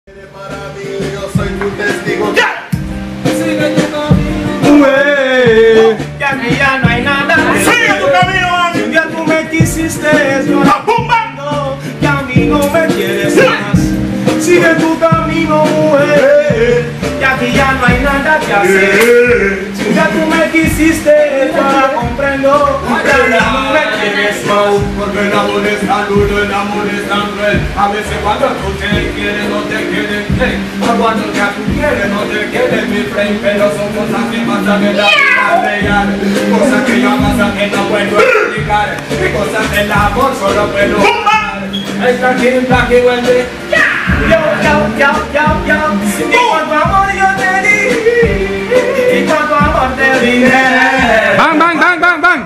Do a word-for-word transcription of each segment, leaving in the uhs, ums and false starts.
Para mí, yo soy tu testigo. ¡Ya! Sigue tu camino. Ué. Que aquí ya no hay nada. Sigue tu camino, mami. Si un día tú me quisiste, yo ¡Pumba! que a mí no me quieres más. Sigue tu camino, mujer. Que aquí ya no hay nada que hacer. Si un día tú me quisiste, yo ahora comprendo que a mí no me quieres más. Porque el amor es tan duro, el amor es tan cruel. A veces cuando tú te quieres, no te quieres, friend. O cuando ya tú quieres, no te quieres, mi friend. Pero son cosas que pasan en la vida real. Cosas que ya pasan que no puedo explicar. Y cosas que el amor solo puedo dar. Esta aquí, aquí vuelve. Yo, yo, yo, yo, yo. Y cuánto amor yo te di. Y cuánto amor te brindé. Bang, bang, bang, bang, bang.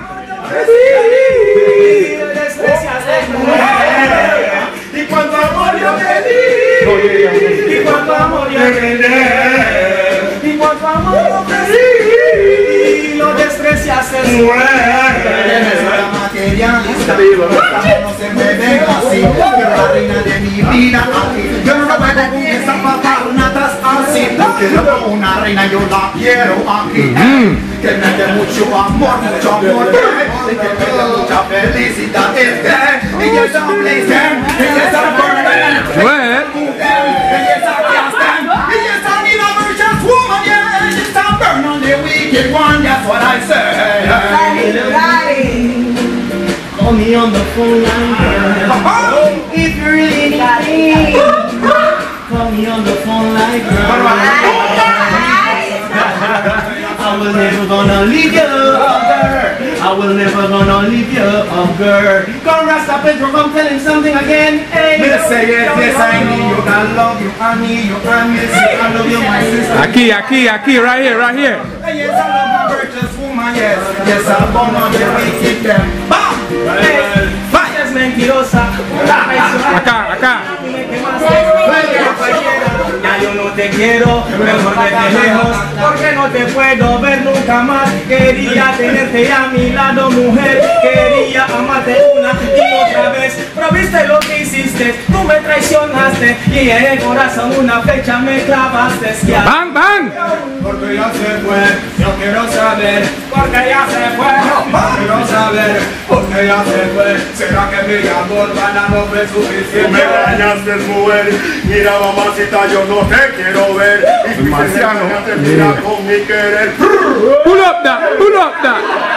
Y despreciaste, mujer. Y cuánto amor yo te di. Y cuánto amor yo te di. Y cuánto amor yo te di. Y lo despreciaste, mujer. Materialista, estamos en bebé así, pero la reina de mi vida aquí. Yo no puedo con esta patarna atrás así, porque yo como una reina yo la quiero aquí. Que me dé mucho amor, mucho amor, y que me dé mucha felicidad. Ella es a blazing, ella es a burning, Ué. ella es a casting, ella es a need a virtuous woman, yeah, ella es a burn on the wicked one, that's what I say. Call me on the phone line, girl. If you really need me, call me on the phone line, girl. I will never gonna leave you, girl. I will never gonna leave you, girl. Come Rasta Pedro, come tell him something again. Hey, Me say yes, yes, I need you, I love you, I need you, I miss you, I love you, my sister. Aquí, aquí, aquí, right here, right here. Yes, I love my virtuous woman, yes. Yes, I'm born on the wicked them. Bam! hey, vaya es mentirosa. Acá, acá. Ya yo no te quiero, mejor vete lejos, porque no te puedo ver nunca más. Quería tenerte a mi lado, mujer, quería amarte una y otra vez. Pero viste lo que hiciste, tú me traicionaste y en el corazón una flecha me clavaste. Ya. Bang, bang. Porque ya se fue, yo quiero saber. Porque ya se fue, yo quiero saber. Porque ya se fue, será que mi amor para no fue suficiente. Me dañaste, mujer. Mira, mamacita, yo no te quiero ver. Y Marciano. te mira con mi querer. Pull up that, pull up that.